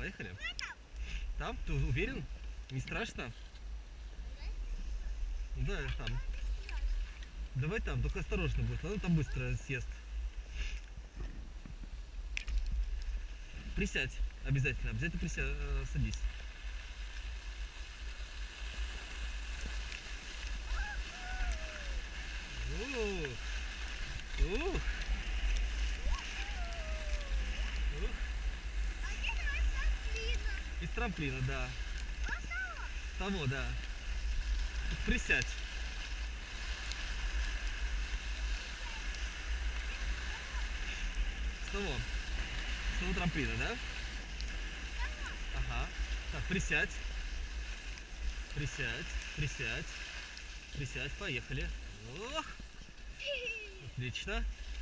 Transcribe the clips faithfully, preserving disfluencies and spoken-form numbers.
Поехали. Там? Ты уверен? Не страшно? Да, там. Давай там, только осторожно будет. Она там быстро съест. Присядь. Обязательно. Обязательно присядь. Садись. Ух. Ух. Ух. Из трамплина, да. С того, да. Присядь. С того. С того трамплина, да? Ага. Так, присядь. Присядь. Присядь. Присядь. Поехали. Ох. Отлично.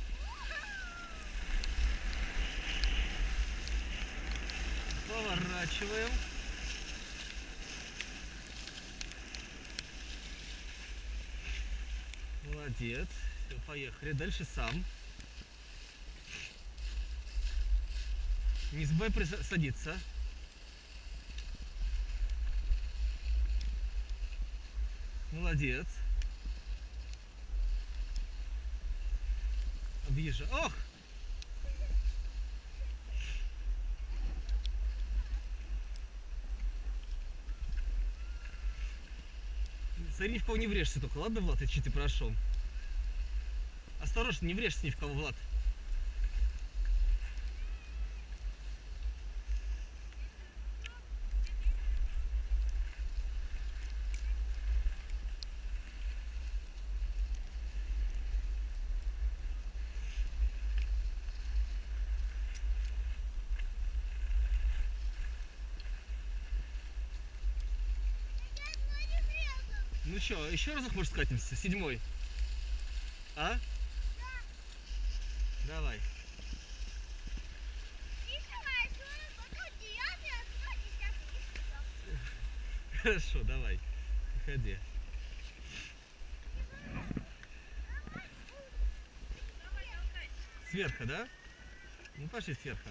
Поворачиваем. Молодец. Все, поехали. Дальше сам. Не забывай садиться. Молодец. Объезжай. Ох! Смотри, ни в кого не врежься только, ладно, Влад? Я чуть ты прошу. Осторожно, не врежься ни в кого, Влад. Ну что, еще разок, может, скатимся? Седьмой. А? Да. Давай. Хорошо, давай. Выходи. Сверху, да? Ну пошли сверху.